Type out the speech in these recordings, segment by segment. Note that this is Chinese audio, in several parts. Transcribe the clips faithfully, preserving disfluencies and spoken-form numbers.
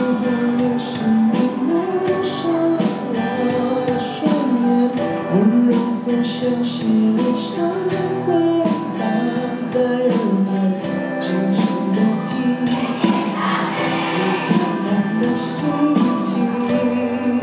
画面是你蒙上我的双眼，温柔分享写了忏悔，荡在耳边，轻轻地听你淡淡的心情。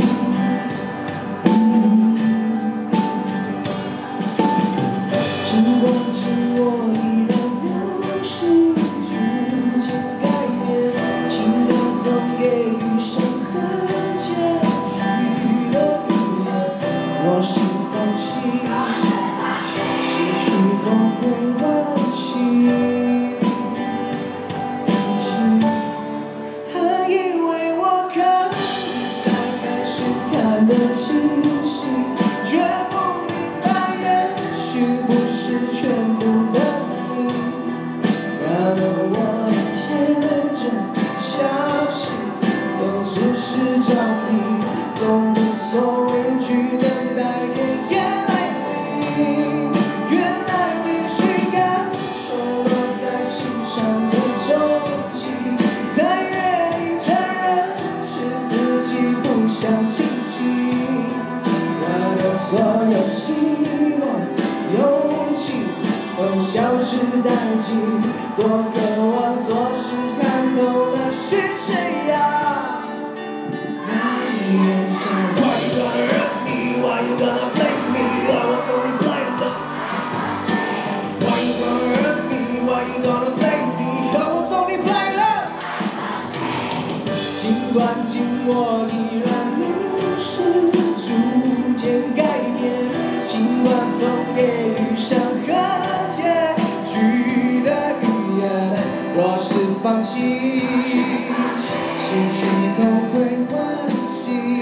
尽管自我依然流逝，逐渐改变，情感总给予伤痕结局的语言。若是放弃，失去后会惋惜。曾经还以为我可以才开始看得清晰，却不明白也许不是全部的你。然而我的天真相信，都只是找你，总无所畏惧等待黑夜来临。原来你是感受落在心上的冲击，才愿意承认是自己不想清醒。然而所有希望勇气都消失殆尽，多渴望做事看透了是谁呀？那一眼叫 Why you gonna hurt me? Why you gonna blame me? I was only blind love. Why you gonna hurt me? Why you gonna blame me? I was only blind love. 尽管紧握依然流逝，逐渐改变，尽管总给予伤痕结局的语言。若是放弃，失去后会惋惜。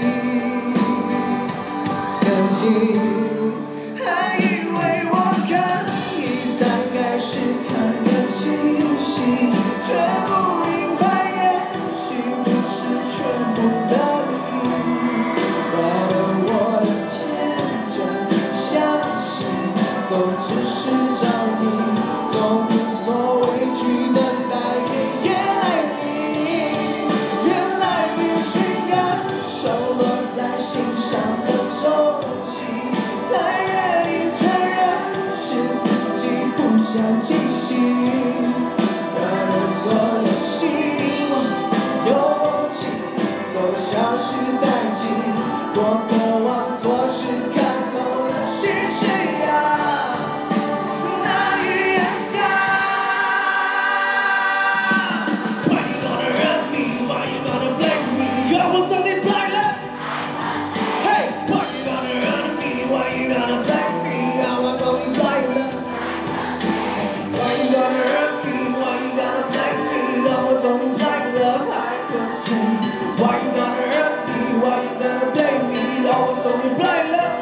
曾经还以为我可以才开始看得清晰，却不明白也许不是全部的你。然而我的天真相信，都只是找你，总无所畏惧等待黑夜来临。原来你是感受落在心上的冲击，才愿意承认是自己不想清醒。然而所有希望勇气都消失殆尽，多渴望做事看透了是谁呀？那预言家。 Why you gonna hurt me? Why you gonna blame me? I was only blind love. Hey, why you gonna hurt me? Why you gonna blame me? I was only blind love. Why you gonna hurt me? Why you gonna blame me? I was only blind love. I could see. Why you gonna hurt me? Why you gonna blame me? I was only blind love.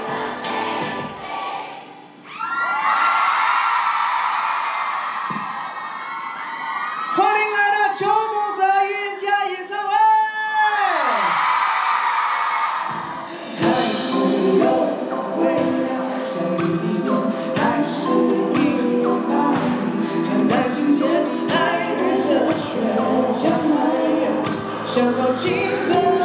欢迎来到邱梦泽预言家演唱会。还是有种味道，像你有，还是一拥抱你，藏在心间，爱与这却将来呀，想到金色。